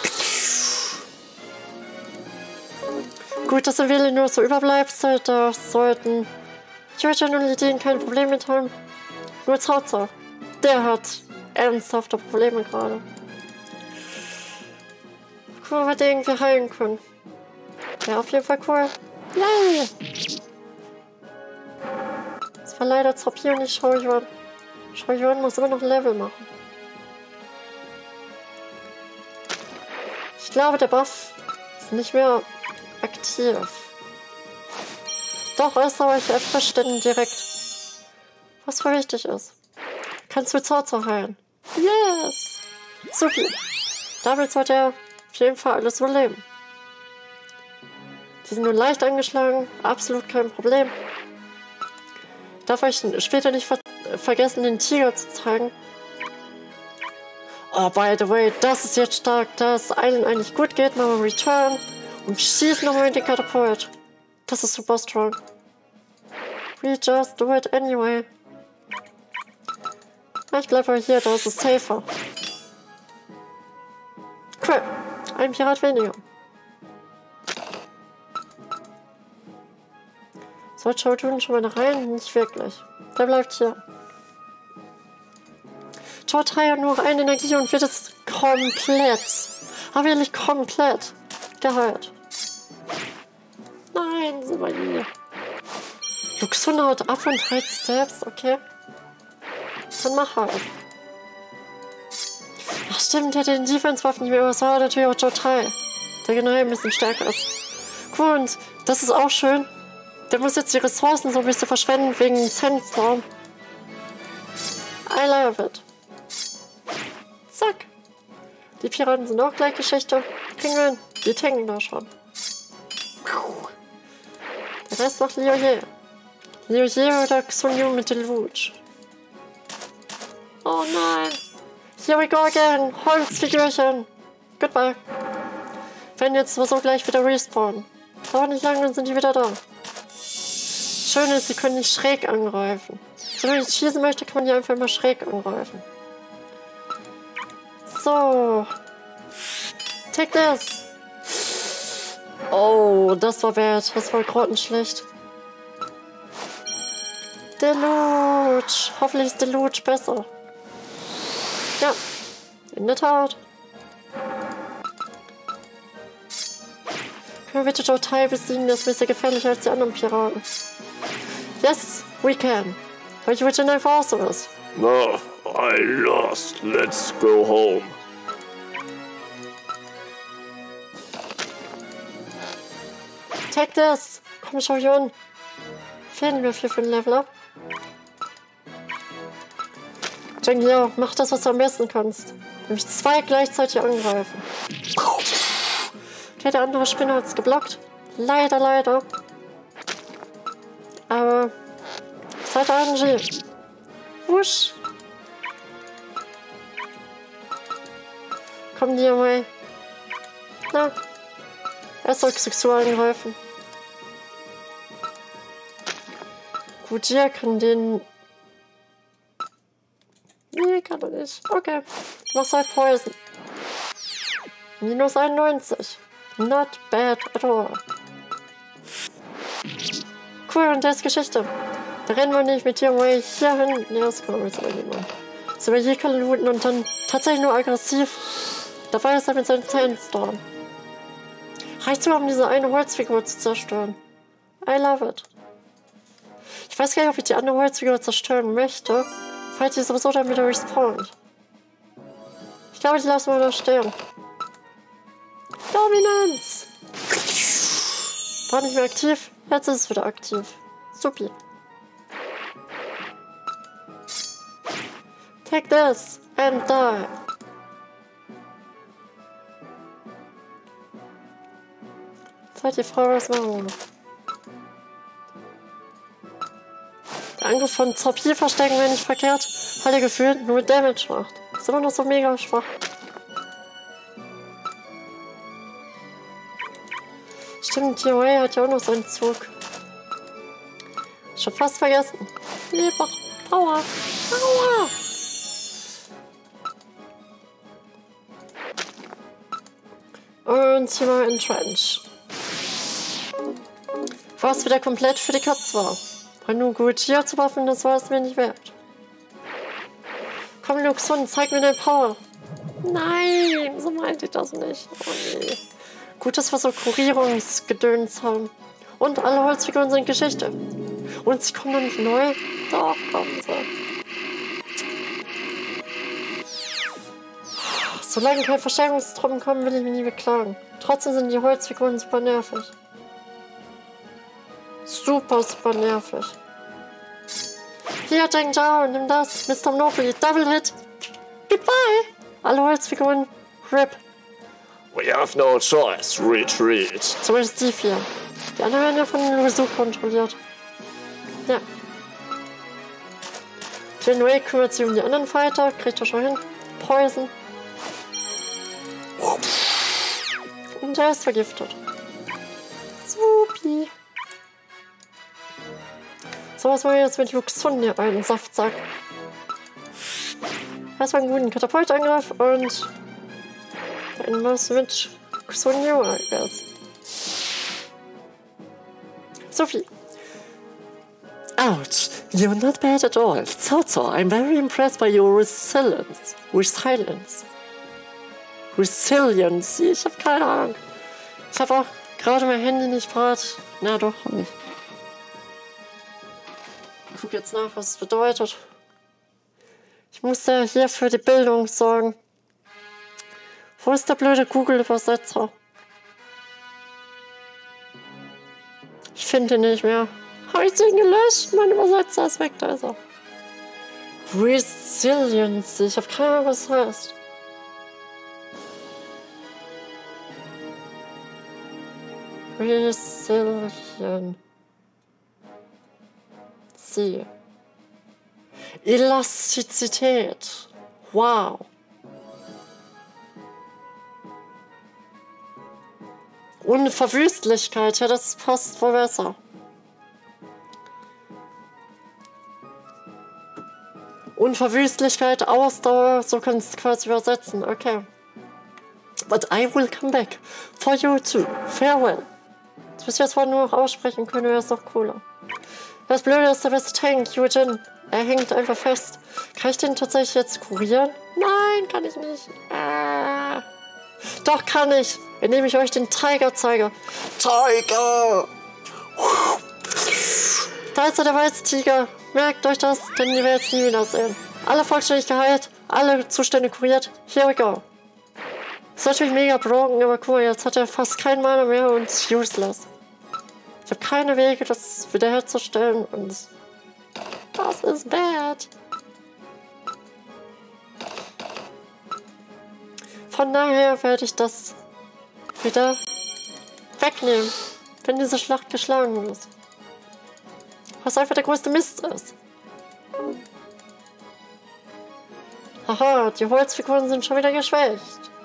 S1: Gut, dass er Wille nur so Überbleibsel, da sollten Jörgen und Lidien kein Problem mit haben. Nur Zauzer, der hat ernsthafte Probleme gerade. Gucken, ob wir den irgendwie heilen können. Wäre auf jeden Fall cool. Yay! Das war leider Zoppi und nicht Shaoyuan. Shaoyuan muss immer noch ein Level machen. Ich glaube, der Buff ist nicht mehr aktiv. Doch, erst aber ich erfrische den direkt. Was voll wichtig ist. Kannst du Zauzer heilen? Yes! Super. Damit sollte er auf jeden Fall alles überleben. Die sind nur leicht angeschlagen, absolut kein Problem. Darf euch später nicht ver vergessen, den Tiger zu zeigen. Oh, by the way, das ist jetzt stark, da es allen eigentlich gut geht, machen wir Return und schießen nochmal mit dem Katapult. Das ist super strong. We just do it anyway. Ich bleibe aber hier, da ist es safer. Cool, ein Pirat weniger. Soll Chowdun schon mal da rein? Nicht wirklich. Der bleibt hier. Chowtai hat nur eine Energie und wird jetzt komplett, aber wirklich komplett geheilt. Nein, Sivali. Luxun haut ab und heilt selbst, okay. Dann mach halt. Ach stimmt, der hat den Defense-Waffen nicht mehr, aber es war natürlich auch Chowtai, der generell ein bisschen stärker ist. Cool, und das ist auch schön. Der muss jetzt die Ressourcen so ein bisschen verschwenden wegen Sandstorm. I love it. Zack. Die Piraten sind auch gleich Geschichte. Kriegen wir hin. Die tanken da schon. Der Rest macht Liu Ye. Liu Ye oder Xun mit Deluge. Oh nein. Here we go again. Holzfigürchen. Goodbye. Wenn jetzt so gleich wieder respawnen. Dauert nicht lange, dann sind die wieder da. Schön ist, sie können nicht schräg angreifen. Wenn ich schießen möchte, kann man die einfach immer schräg angreifen. So. Take this. Oh, das war bad. Das war grottenschlecht. Deluge. Hoffentlich ist Deluge besser. Ja. In der Tat. Können wir bitte Chowtai besiegen? Das ist ein bisschen gefährlicher als die anderen Piraten. Yes, we can. But you original forces.
S3: No, I lost. Let's go home.
S1: Take this. Komm, schau hier an. Fehlen wir viel für ein Level Up. Jengyo, mach das, was du am besten kannst. Nämlich zwei gleichzeitig angreifen. Okay, der andere Spinner hat es geblockt. Leider, leider. Aber Seite Angie. Wusch. Komm dir mal. Na. Er soll sexuell angreifen. Gut, hier kann den. Nee, kann er nicht. Okay. Mach's halt Poison. Minus einundneunzig. Not bad at all. Cool, und das ist Geschichte. Da rennen wir nicht mit hier way hier hin. Ne, das können wir jetzt aber nicht machen. So, wir hier können looten und dann tatsächlich nur aggressiv. Dabei ist er mit seinem Sandstorm. Reicht sogar, um diese eine Holzfigur zu zerstören. I love it. Ich weiß gar nicht, ob ich die andere Holzfigur zerstören möchte, falls sie sowieso dann wieder respawnt. Ich glaube, die lassen wir da stehen. Dominanz! War nicht mehr aktiv, jetzt ist es wieder aktiv. Supi. Take this and die. Sollte die Frau was machen? Der Angriff von Zorpier verstecken wäre nicht verkehrt, weil er gefühlt nur Damage macht. Ist immer noch so mega schwach. Stimmt, T O A hat ja auch noch seinen Zug. Schon fast vergessen. Nee, Power! Power! Und hier mal Entrench. Was wieder komplett für die Katz war. War nur gut hier zu waffen, das war es mir nicht wert. Komm, Luxun, zeig mir deine Power. Nein, so meinte ich das nicht. Oh nee. Gut, dass wir so Kurierungsgedöns haben. Und alle Holzfiguren sind Geschichte. Und sie kommen noch nicht neu. Doch, kommen sie. Solange keine Verstärkungstruppen kommen, will ich mich nie beklagen. Trotzdem sind die Holzfiguren super nervig. Super, super nervig. Hier, Zheng Zhao, nimm das. Mister Monopoly, Double Hit. Goodbye. Alle Holzfiguren, RIP.
S3: We have no choice. Retreat.
S1: Zumindest die vier. Die anderen werden ja von Luzu kontrolliert. Ja. Jinwei kümmert sich um die anderen Fighter. Kriegt er schon hin. Poison. Und er ist vergiftet. Supi. So, was wollen wir jetzt mit Luxun hier einen Saftsack? Erstmal einen guten Katapultangriff und ein was mit Xun Yu, I guess. Sophie.
S2: Ouch, you're not bad at all. Zozo, I'm very impressed by your resilience. Resilience. Resilience. Ich habe keine Ahnung. Ich habe auch gerade mein Handy nicht parat. Na doch, nicht. Ich guck jetzt nach, was es bedeutet. Ich muss ja hier für die Bildung sorgen. Wo ist der blöde Google-Übersetzer? Ich finde ihn nicht mehr. Habe ich den gelöscht? Mein Übersetzer ist weg, da ist er. Resilience. Ich habe keine Ahnung, was das heißt. Resilience. Sie. Elastizität. Wow. Unverwüstlichkeit. Ja, das passt wohl besser. Unverwüstlichkeit, Ausdauer, so kannst du quasi übersetzen. Okay. But I will come back. For you too. Farewell. Das müssen wir jetzt vorhin nur noch aussprechen können, wäre das doch cooler. Das Blöde ist, der beste Tank, Eugene. Er hängt einfach fest. Kann ich den tatsächlich jetzt kurieren? Nein, kann ich nicht. Ah. Doch, kann ich. Indem ich euch den Tiger zeige. Tiger! Da ist er, der weiße Tiger. Merkt euch das, denn ihr werdet es nie wiedersehen. Alle vollständig geheilt, alle Zustände kuriert. Here we go. Ist natürlich mega broken, aber guck mal, jetzt hat er fast keinen Mana mehr und ist useless. Ich habe keine Wege, das wiederherzustellen und das ist bad. Von daher werde ich das wieder wegnehmen, wenn diese Schlacht geschlagen ist. Was einfach der größte Mist ist. Haha, die Holzfiguren sind schon wieder geschwächt.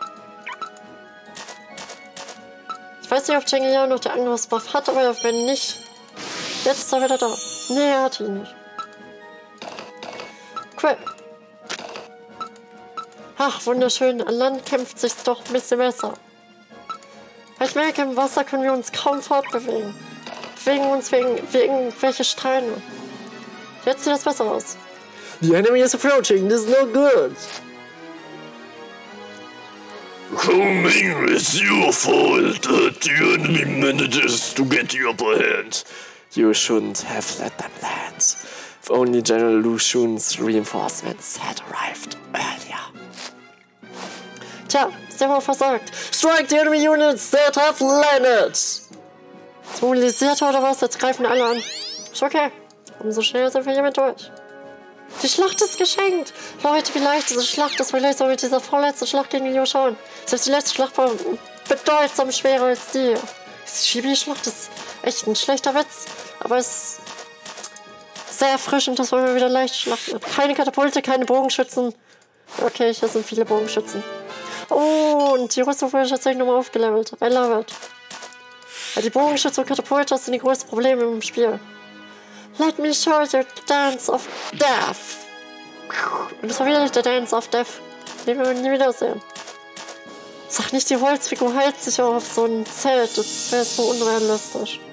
S2: Ich weiß nicht, ob Jengiao noch den Angriffsbuff hat, aber wenn nicht, jetzt ist er wieder da. Nee, er hat ihn nicht. Cool. Ach, wunderschön. An Land kämpft sich doch ein bisschen besser. Ich merke, im Wasser können wir uns kaum fortbewegen. Bewegen uns wegen, wegen irgendwelche Steine. Jetzt sieht das besser aus. The enemy is approaching. This is not good.
S3: Coming is your fault that the enemy manages to get the upper hand.
S2: You shouldn't have let them land. If only General Lu Xun's reinforcements had arrived earlier.
S1: Tja, ist der wohl versagt.
S2: Strike the enemy units that have landed!
S1: Mobilisiert oder was? Jetzt greifen alle an. Ist okay. Umso schneller sind wir hiermit durch. Die Schlacht ist geschenkt. Leute, wie leicht diese Schlacht ist. Vielleicht soll mit dieser vorletzten Schlacht gegen Liu schauen. Selbst die letzte Schlacht war bedeutsam schwerer als die. Die Chibi-Schlacht ist echt ein schlechter Witz. Aber es ist sehr erfrischend, dass man wieder leicht schlachten hat. Keine Katapulte, keine Bogenschützen. Okay, hier sind viele Bogenschützen. Oh, und die Rüstung wurde tatsächlich nochmal aufgelevelt. I love it. Weil die Bogenschütze und Katapulte sind die größten Probleme im Spiel. Let me show you the dance of death. Und das war wieder nicht der Dance of Death. Den wir nie wiedersehen. Sag nicht, die Holzfigur heilt sich auch auf so ein Zelt. Das wäre so unrealistisch.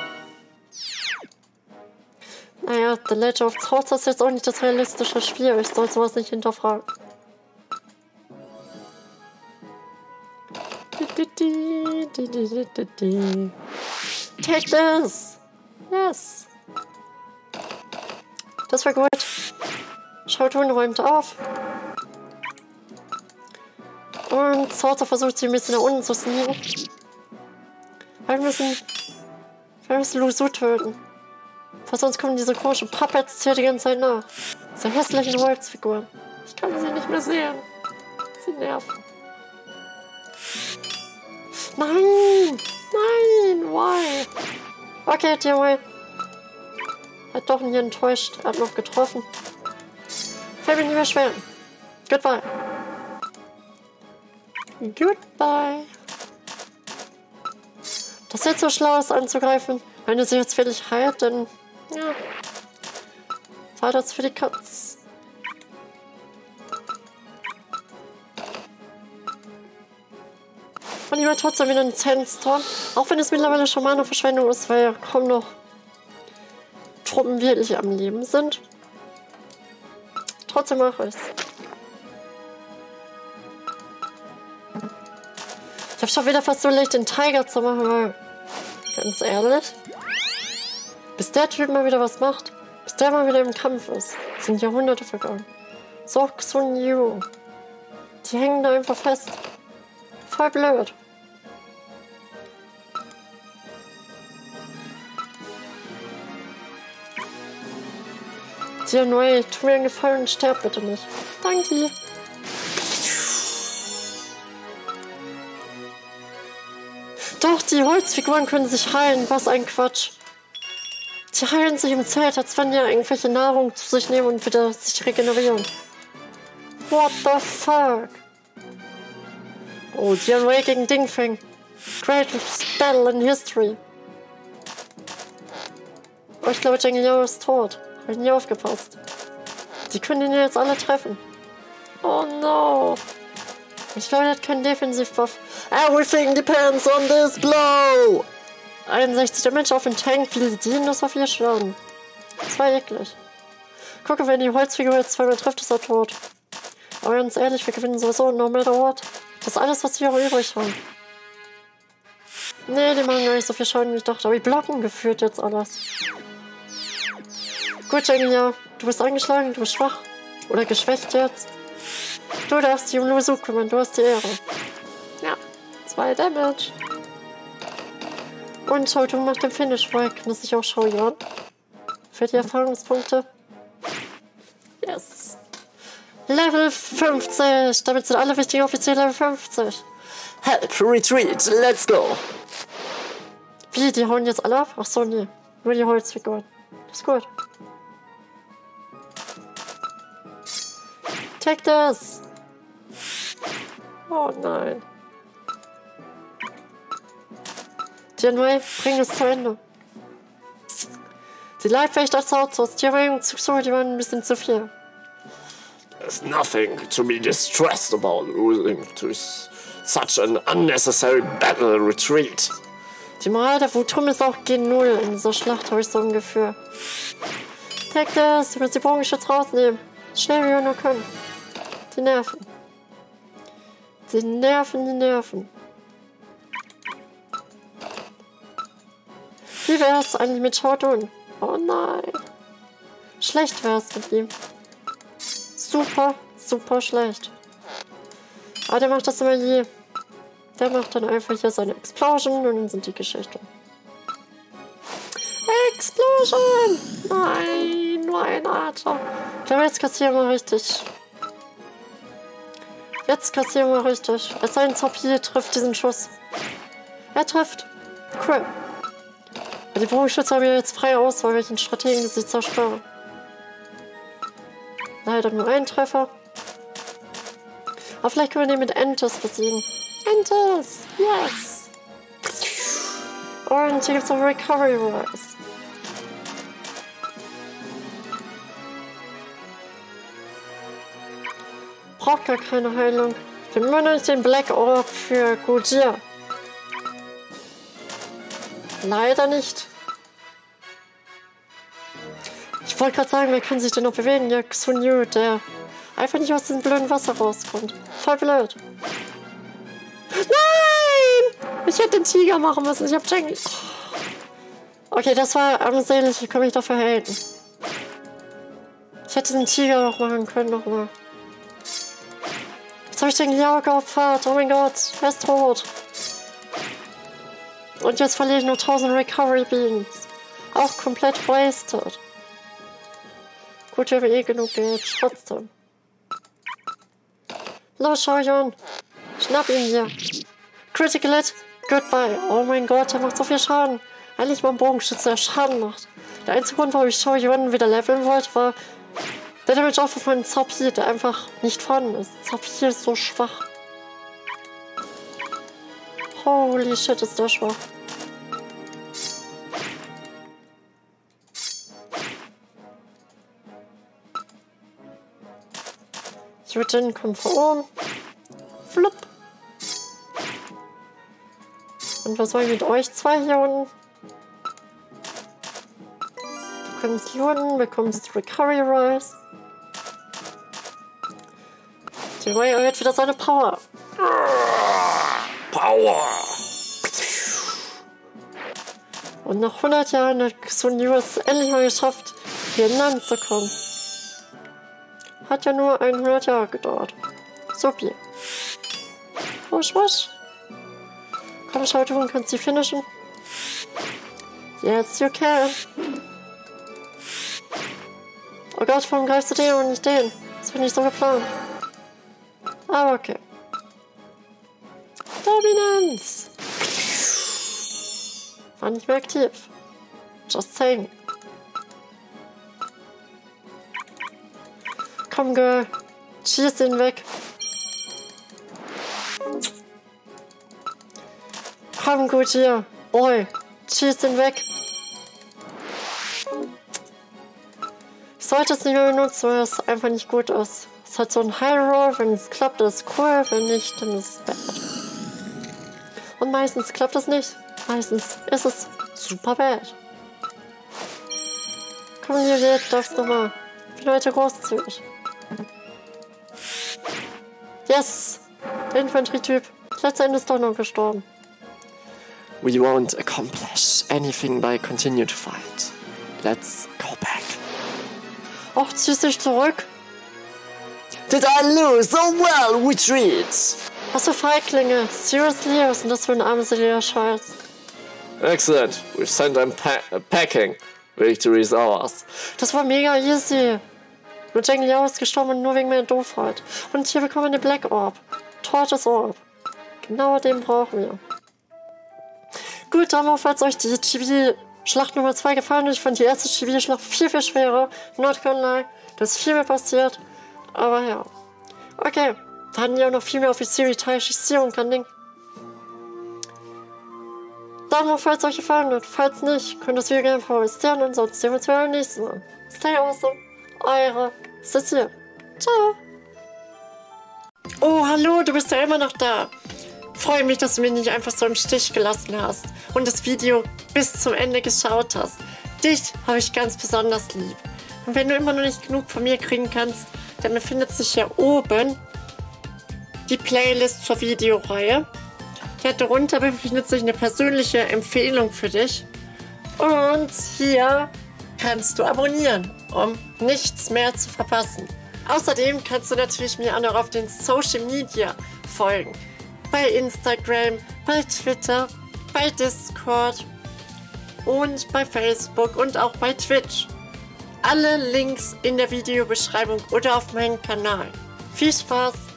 S1: Naja, The Legend of Zelda ist jetzt auch nicht das realistische Spiel. Ich soll sowas nicht hinterfragen. Take this! Yes! Das war gut. Shoutun räumt auf. Und Zelda versucht sie ein bisschen nach unten zu sneaken. Wir müssen... Wir müssen Lu Xun töten. Weil sonst kommen diese komischen Puppets hier die ganze Zeit nach. Diese hässlichen Holzfiguren. Ich kann sie nicht mehr sehen. Sie nerven. Nein! Nein! Why? Okay, T Y. Hat doch nie enttäuscht. Hat noch getroffen. Fällt mich nicht mehr schwer. Goodbye. Goodbye. Das ist jetzt so schlau, ist anzugreifen. Wenn du sie jetzt wirklich heilt, dann... Ja. War das für die Katz. Und ich war trotzdem wieder ein Sandstorm. Auch wenn es mittlerweile schon mal eine Verschwendung ist, weil ja kaum noch Truppen wirklich am Leben sind. Trotzdem mache ich's. Ich habe schon wieder fast so leicht, den Tiger zu machen, weil, ganz ehrlich, bis der Typ mal wieder was macht, bis der mal wieder im Kampf ist, sind Jahrhunderte vergangen. So auch Xun Yu. Die hängen da einfach fest. Voll blöd. Dir neu, tu mir einen Gefallen und sterb bitte nicht. Danke. Doch, die Holzfiguren können sich heilen. Was ein Quatsch. Die heilen sich im Zelt, als wenn die irgendwelche Nahrung zu sich nehmen und wieder sich regenerieren. What the fuck? Oh, Dian Wei gegen Ding Feng. Greatest battle in history. Oh, ich glaube, Zheng Liao ist tot. Hab ich nie aufgepasst. Die können ihn jetzt alle treffen. Oh no. Ich glaube, er hat keinen Defensivbuff. Everything depends on this blow. einundsechzig Damage auf den Tank. Viele dienen das auf vier Schaden. Das war eklig. Gucke, wenn die Holzfigur jetzt zweimal trifft, ist er tot. Aber ganz ehrlich, wir gewinnen sowieso no matter what. Das ist alles, was wir auch übrig haben. Nee, die machen gar nicht so viel Schaden, wie ich dachte. Aber die blocken geführt jetzt alles. Gut, Zheng, du bist angeschlagen, du bist schwach. Oder geschwächt jetzt. Du darfst dich um Lu Su kümmern, du hast die Ehre. Ja, zwei Damage. Und Shao Tun macht den Finish weg. Das ist auch Shao Yuan. Für die Erfahrungspunkte. Yes. Level fünfzig. Damit sind alle wichtigen Offiziere Level fünfzig.
S2: Help, retreat, let's go.
S1: Wie, die hauen jetzt alle ab? Ach so, nee. Nur die Holzfiguren. Das ist gut. Take this. Oh nein. Dian Wei, bring es zu Ende. Die Leibwächter als Outsource, die Wei und Zuxu, die waren ein bisschen zu viel.
S3: There's nothing to be distressed about losing to such an unnecessary battle retreat.
S1: Die Moral der Wutrum ist auch G null in dieser Schlacht, habe ich so ein Gefühl. Take this, du musst die Bogenschütze rausnehmen. Schnell wie wir nur können. Die Nerven. Die Nerven, die Nerven. Wie wär's eigentlich mit Shao Tun? Oh nein. Schlecht wär's mit ihm. Super, super schlecht. Aber der macht das immer je. Der macht dann einfach hier seine Explosion und dann sind die Geschichte. Explosion! Nein, nur ein Archer. Ich glaube, jetzt kassieren wir richtig. Jetzt kassieren wir richtig. Es sei denn, Zopie trifft diesen Schuss. Er trifft. Cool. Die Bogenschütze haben ja jetzt freie Auswahl, welchen Strategen sie zerstören. Leider nur ein Treffer. Aber vielleicht können wir den mit Entes besiegen. Entes! Yes! Und hier gibt es noch Recovery Rise. Braucht gar keine Heilung. Wir haben immer noch nicht den Black Orb für Gojira. Leider nicht. Ich wollte gerade sagen, wer kann sich denn noch bewegen? Ja, Xun Yu, der einfach nicht aus diesem blöden Wasser rauskommt. Voll blöd. Nein! Ich hätte den Tiger machen müssen. Ich hab Zheng. Okay, das war armselig. Ich kann mich dafür halten. Ich hätte den Tiger noch machen können, nochmal. Jetzt habe ich den Liao geopfert. Oh mein Gott, er ist tot. Und jetzt verliere ich nur tausend Recovery Beans. Auch komplett wasted. Gut, wir haben eh genug Geld. Trotzdem. Los, Shao Yuan. Schnapp ihn hier. Critical Hit. Goodbye. Oh mein Gott, der macht so viel Schaden. Eigentlich mal ein Bogenschütze, der Schaden macht. Der einzige Grund, warum ich Shao Yuan wieder leveln wollte, war der Damage auch von Cao Pi, der einfach nicht vorhanden ist. Cao Pi ist so schwach. Holy shit, ist der schwach. Jujin kommt von oben. Flupp. Und was soll ich mit euch zwei hier unten? Du kannst looten, bekommst Recovery Rise. Die Ray erhöht wieder seine Power.
S3: Power!
S1: Und nach hundert Jahren hat Xoniu es endlich mal geschafft, hier hinein zu kommen. Hat ja nur hundert Jahre gedauert. Supi. Wusch, wusch. Komm, schau, du kannst sie finishen. Yes, you can. Oh Gott, warum greifst du den und nicht den? Das war nicht so geplant. Aber okay. Dominanz! War nicht mehr aktiv. Just saying. Komm, Girl. Schieß ihn weg. Komm, gut hier. Boy. Schieß ihn weg. Ich sollte es nicht mehr benutzen, weil es einfach nicht gut ist. Es hat so ein High Roll. Wenn es klappt, ist es cool. Wenn nicht, dann ist es bad. Und meistens klappt es nicht. Meistens ist es super bad. Komm, Juliet, darfst nochmal. Bin heute großzügig. Yes! Der Infanterietyp. Letztendlich ist doch noch gestorben.
S2: We won't accomplish anything by continue to fight. Let's go back.
S1: Och, zieh dich zurück.
S2: Did I lose? Oh well, retreat!
S1: Was für Feiglinge. Seriously, was ist denn das für ein armseliger Scheiß?
S3: Excellent. We've sent them pa packing. Victory is ours.
S1: Das war mega easy. Nur Jang Liao ist gestorben und nur wegen meiner Doofheit. Und hier bekommen wir eine Black Orb. Torches Orb. Genau den brauchen wir. Gut, aber falls euch die Chibi-Schlacht Nummer zwei gefallen hat, ich fand die erste Chibi-Schlacht viel, viel schwerer. Not gonna lie. Da ist viel mehr passiert. Aber ja. Okay. Da hatten wir auch noch viel mehr Offiziere, Taishi und kein Ding. Daumen hoch, falls es euch gefallen hat. Falls nicht, könnt ihr das Video gerne favorisieren. Ansonsten sehen wir uns beim nächsten Mal. Stay awesome. Eure Cecile. Ciao. Oh, hallo, du bist ja immer noch da. Freue mich, dass du mich nicht einfach so im Stich gelassen hast und das Video bis zum Ende geschaut hast. Dich habe ich ganz besonders lieb. Und wenn du immer noch nicht genug von mir kriegen kannst, dann befindet sich hier oben die Playlist zur Videoreihe. Darunter befindet sich eine persönliche Empfehlung für dich. Und hier kannst du abonnieren, um nichts mehr zu verpassen. Außerdem kannst du natürlich mir auch noch auf den Social Media folgen. Bei Instagram, bei Twitter, bei Discord und bei Facebook und auch bei Twitch. Alle Links in der Videobeschreibung oder auf meinem Kanal. Viel Spaß